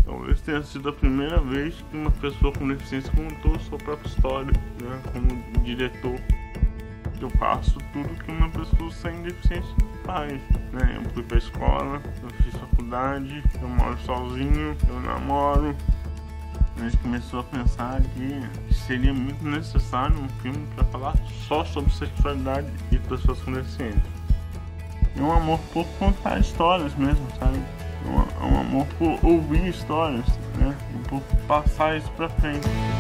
Talvez tenha sido a primeira vez que uma pessoa com deficiência contou sua própria história, né? Como diretor, eu faço tudo que uma pessoa sem deficiência faz, né? Eu fui pra escola, eu fiz faculdade, eu moro sozinho, eu namoro. A gente começou a pensar que seria muito necessário um filme para falar só sobre sexualidade e pessoas com deficiência. É um amor por contar histórias mesmo, sabe? É um amor por ouvir histórias, né? E por passar isso pra frente.